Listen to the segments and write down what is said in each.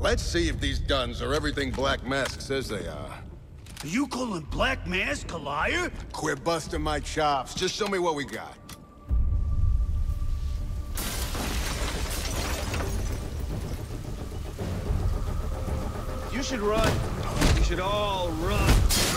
Let's see if these guns are everything Black Mask says they are. Are you calling Black Mask a liar? Quit busting my chops. Just show me what we got. You should run. We should all run.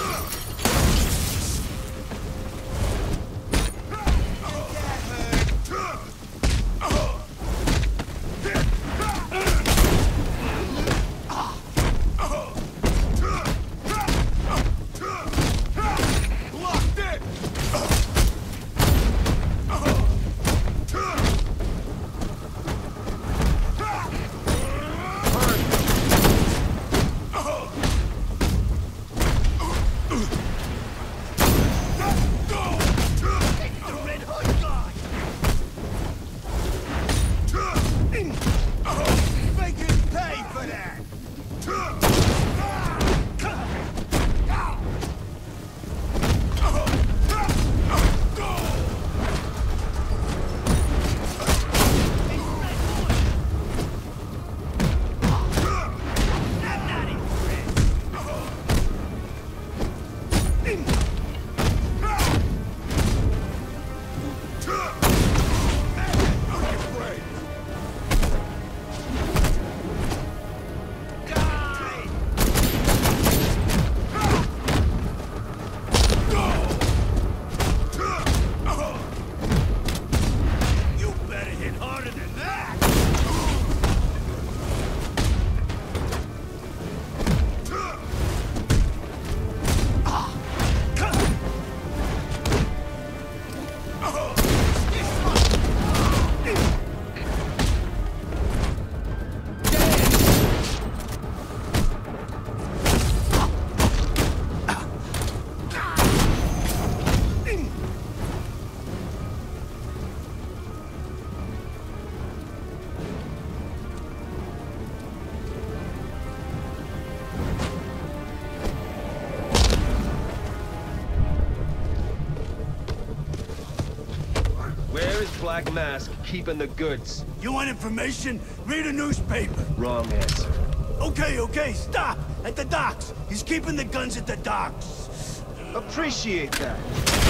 Black Mask keeping the goods. You want information? Read a newspaper. Wrong answer. Okay, stop! At the docks! He's keeping the guns at the docks. Appreciate that.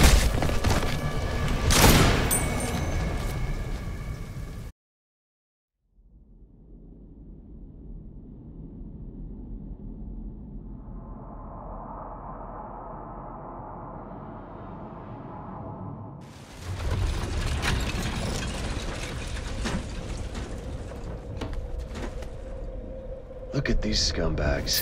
Look at these scumbags.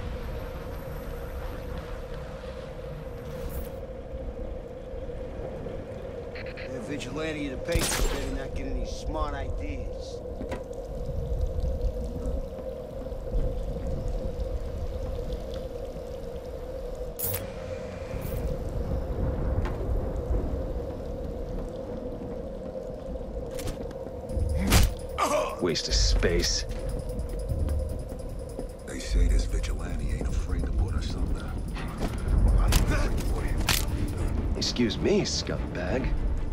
They're vigilante of the papers, better not get any smart ideas. Waste of space. They say this vigilante ain't afraid to put us under. Well, I ain't afraid to put him under. Excuse me, scumbag.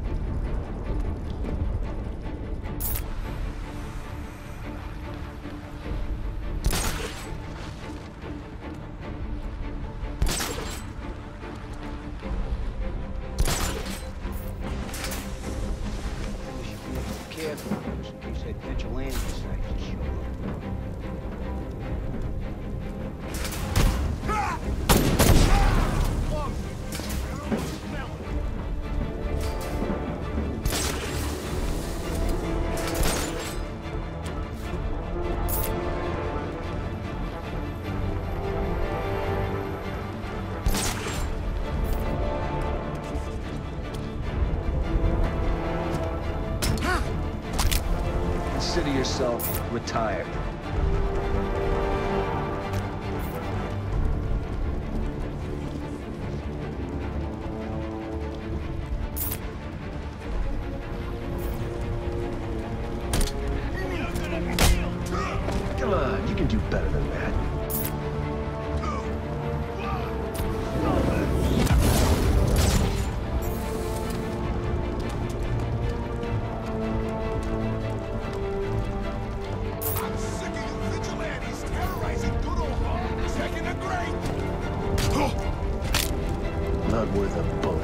Careful, in case that vigilante decides to show up. Consider yourself retired. Come on, you can do better than that. I'm sick Not worth a bullet.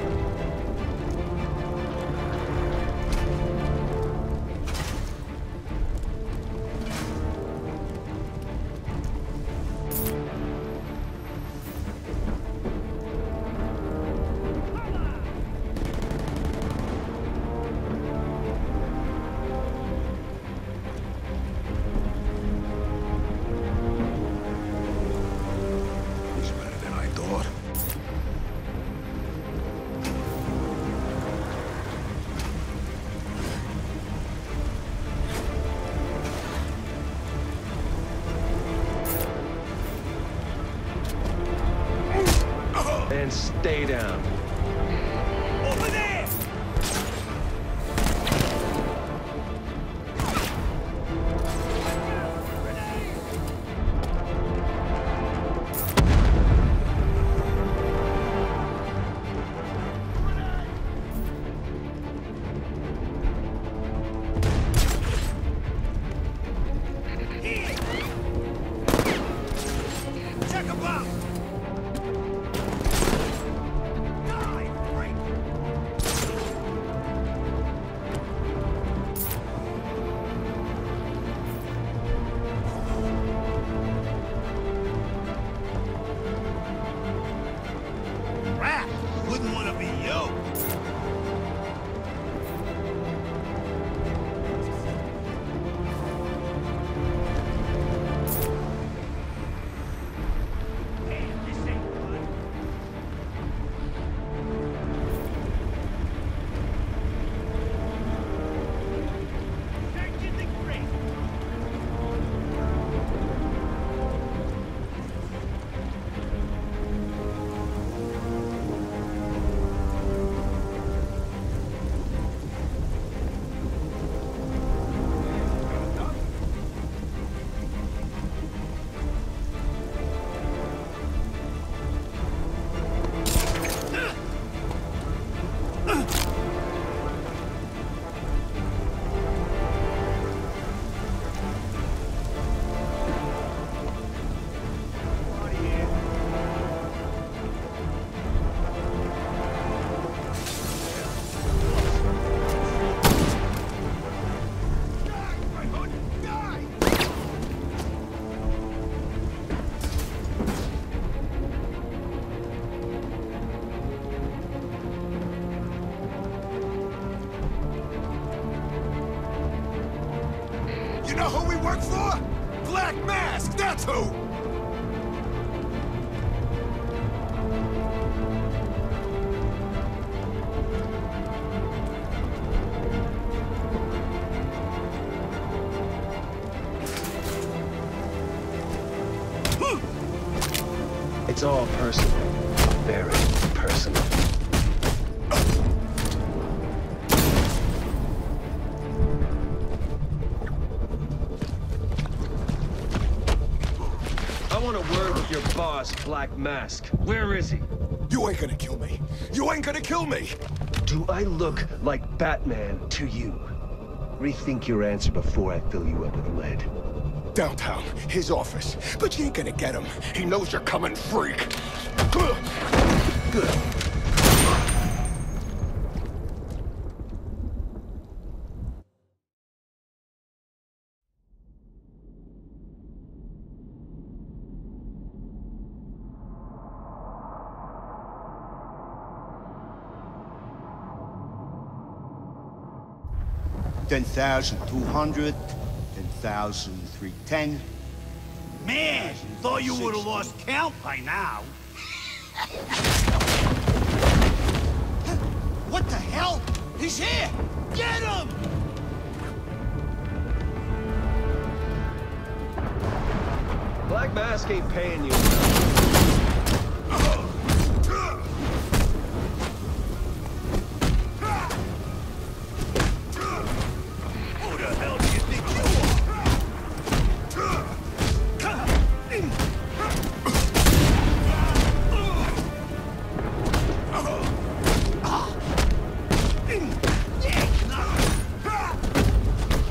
He's better than I thought. And stay down. Over there! Check him out! Die, freak! Rat! Wouldn't want to be you! Damn, this ain't good. Searching the grave. You know who we work for? Black Mask, that's who! It's all personal. Very personal. I want a word with your boss, Black Mask. Where is he? You ain't gonna kill me. You ain't gonna kill me! Do I look like Batman to you? Rethink your answer before I fill you up with lead. Downtown, his office. But you ain't gonna get him. He knows you're coming, freak. Good. 10,200, 10,310. Man, thought you would have lost count by now. What the hell? He's here! Get him! Black Mask ain't paying you. Who the hell do you think you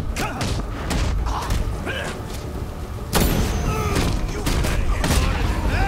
are?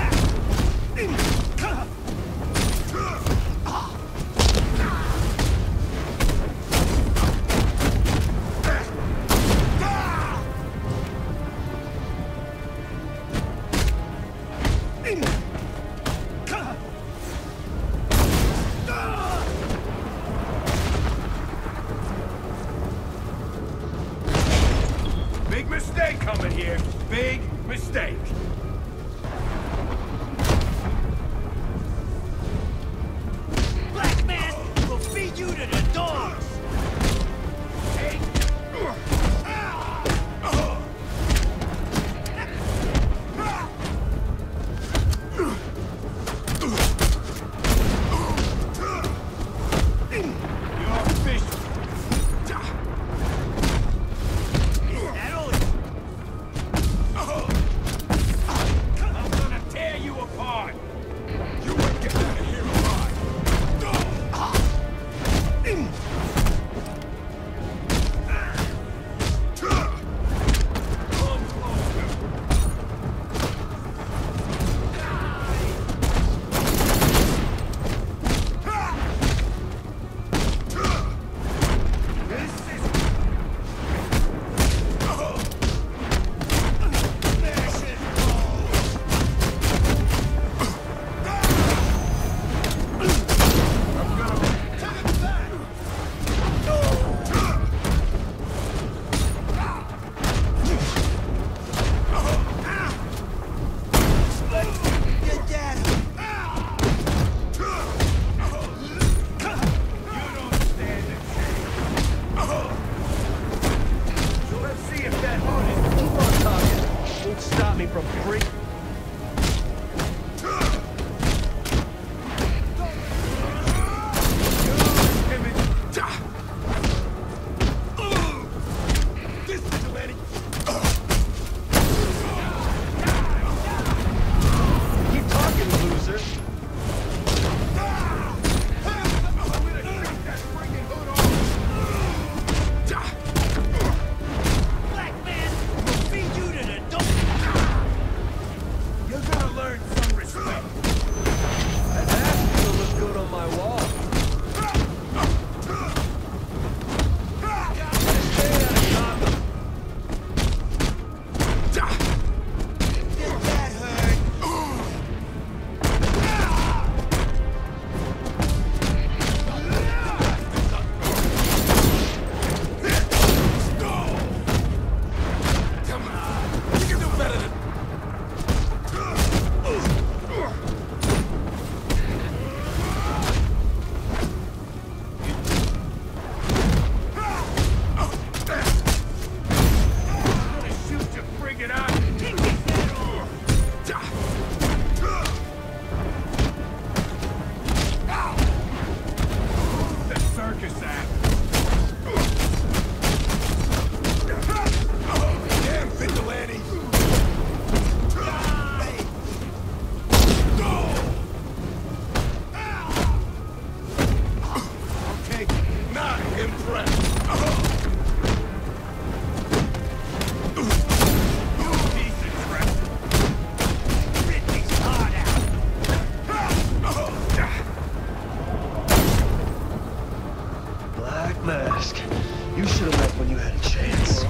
Mask. You should have left when you had a chance.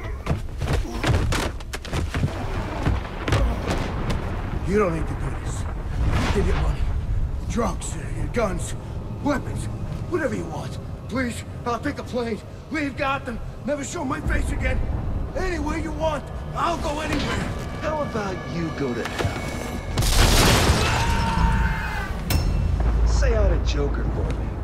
You don't need to do this. I'll give you money. Drugs, your guns, weapons, whatever you want. Please, I'll take a plane, leave Gotham, never show my face again. Anywhere you want, I'll go anywhere. How about you go to hell? Say hi to Joker for me.